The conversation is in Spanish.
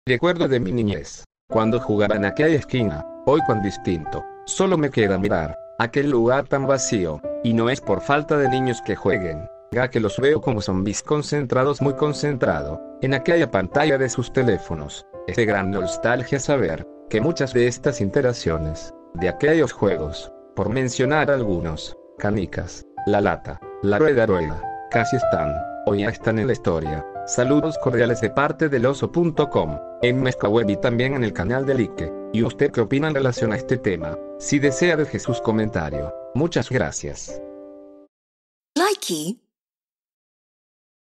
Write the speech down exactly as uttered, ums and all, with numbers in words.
Recuerdo de mi niñez, cuando jugaba en aquella esquina, hoy cuán distinto, solo me queda mirar, aquel lugar tan vacío, y no es por falta de niños que jueguen, ya que los veo como zombies concentrados muy concentrado, en aquella pantalla de sus teléfonos. Es de gran nostalgia saber, que muchas de estas interacciones, de aquellos juegos, por mencionar algunos, canicas, la lata, la rueda rueda, casi están, o ya están en la historia. Saludos cordiales de parte del oso punto com, en nuestra web y también en el canal de Like. ¿Y usted qué opina en relación a este tema? Si desea deje sus comentarios. Muchas gracias. Likey